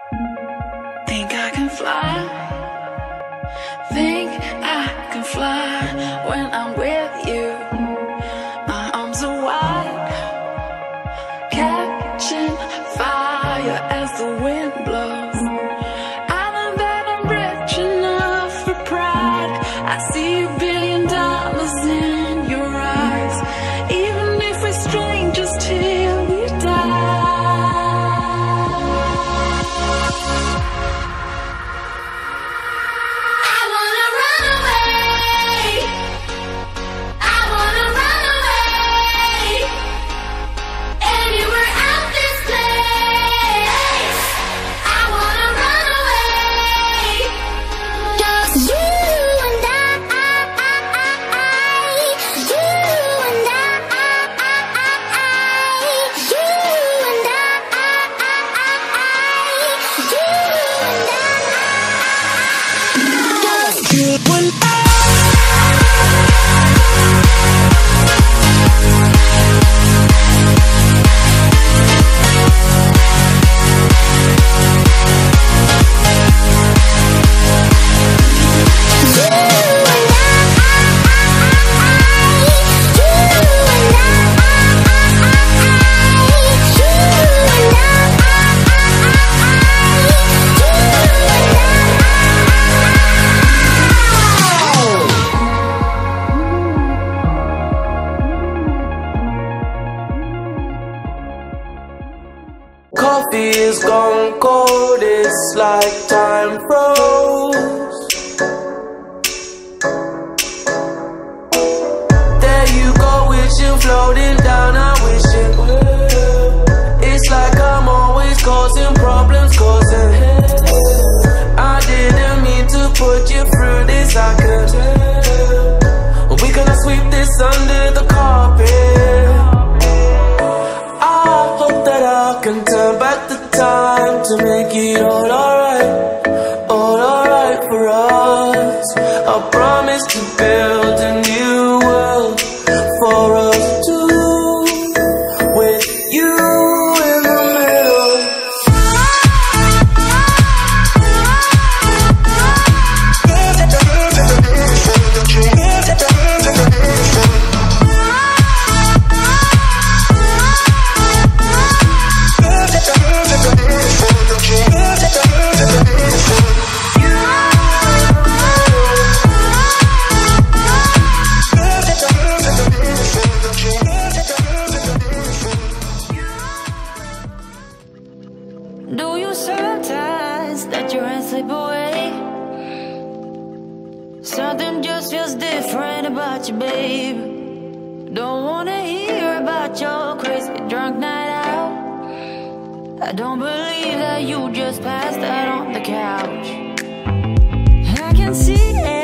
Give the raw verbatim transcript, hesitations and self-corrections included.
Think I can fly. Think I can fly when I'm with you. My arms are wide, catching fire as the wind blows. I know that I'm rich enough for pride. I see a billion dollars in your eyes, even if we're strangers till we die. Coffee is gone cold, it's like time froze. There you go, wishing floating down, I wish it will. It's like I'm always causing problems, causing hell. I didn't mean to put you through this, I could tell. We gonna sweep this under the carpet. I hope that I can turn back the time to make it all alright, all alright for us. I promise to build a new world for us two, with you in the middle. Do you sometimes let your hands slip away? Something just feels different about you, babe. Don't wanna hear about your crazy drunk night out. I don't believe that you just passed out on the couch. I can see it.